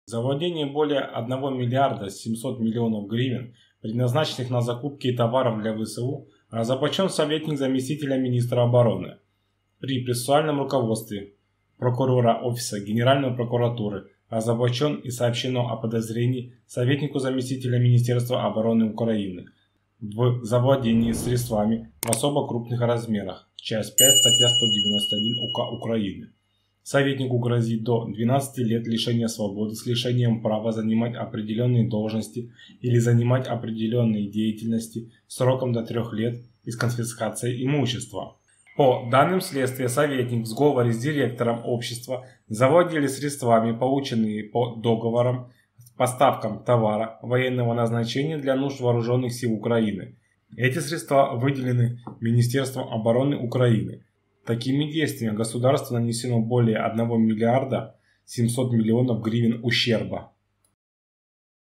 За владение более 1 миллиарда 700 миллионов гривен, предназначенных на закупки товаров для ВСУ, разоблачен советник заместителя министра обороны. При процессуальном руководстве прокурора Офиса Генеральной прокуратуры разоблачен и сообщено о подозрении советнику заместителя Министерства обороны Украины в завладении средствами в особо крупных размерах, часть 5, статья 191 УК Украины. Советнику грозит до 12 лет лишения свободы с лишением права занимать определенные должности или занимать определенные деятельности сроком до 3 лет и с конфискацией имущества. По данным следствия, советник в сговоре с директором общества завладели средствами, полученные по договорам с поставкам товара военного назначения для нужд вооруженных сил Украины. Эти средства выделены Министерством обороны Украины. Такими действиями государству нанесено более 1 миллиарда 700 миллионов гривен ущерба.